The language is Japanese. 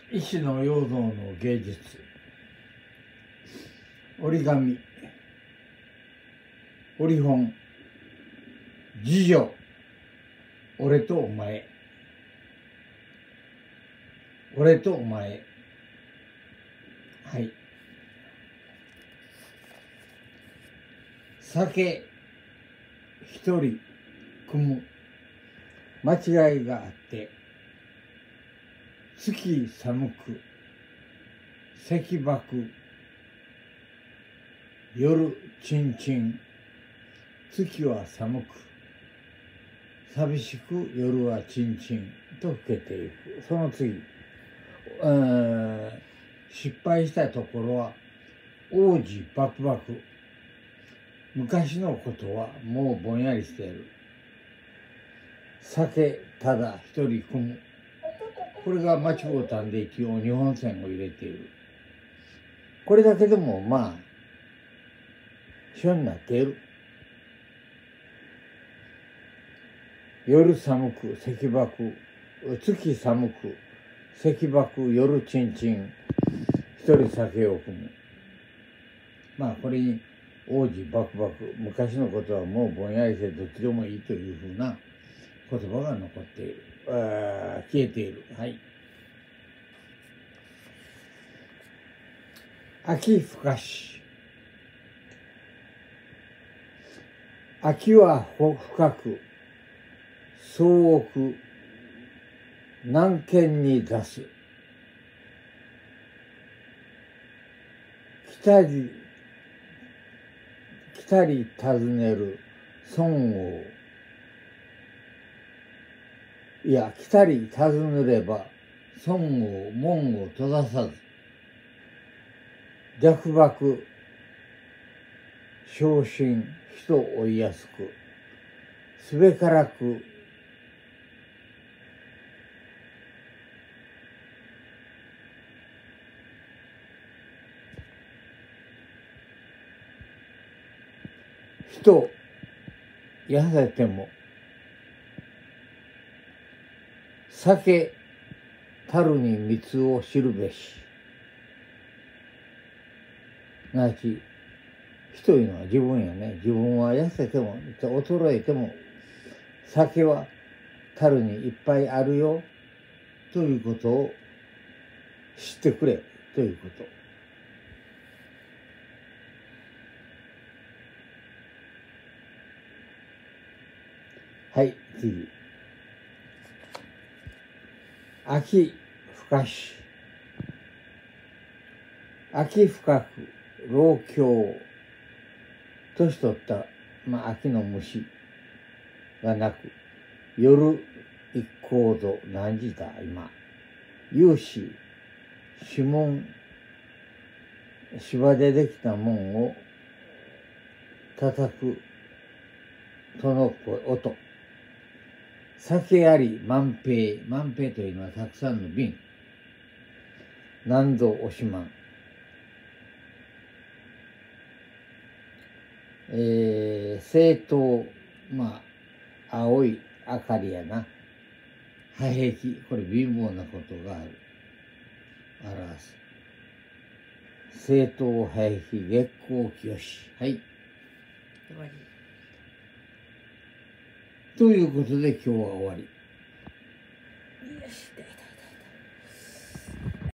石野陽三の芸術、折り紙、折り本、次女、俺とお前、俺とお前。はい。酒一人汲む。間違いがあって月寒く石箔夜ちんちん。月は寒く寂しく夜はちんちんと更けていく。その次、失敗したところは王子バクバク。昔のことはもうぼんやりしている。酒ただ一人汲む。これが町ボタンで一応日本線を入れている。これだけでもまあ書になっている。夜寒く石箔、月寒く石箔、夜ちんちん、一人酒を汲む。まあこれに王子バクバク、昔のことはもうぼんやりしてどっちでもいいというふうな言葉が残っている。消えている。はい。秋深し。秋は深く総奥南県に出す。来たり尋ねる孫王。いや、来たり尋ねれば孫王門を閉ざさず。逆爆昇進人追いやすくすべからく人痩せても酒たるに蜜を知るべし。すなわち人いうのは自分やね。自分は痩せても衰えても酒は樽にいっぱいあるよということを知ってくれということ。はい、次。秋深し。秋深く老境。年取った、秋の虫がなく、夜一行度何時だ今。有志、指紋、芝でできた門を叩くとの音。酒あり万平。万平というのはたくさんの瓶。何度押しまん。政党、青い明かりやな。破壁、これ貧乏なことがある。表す。政党破壁、月光清し。はい。終わり。ということで今日は終わり。よし。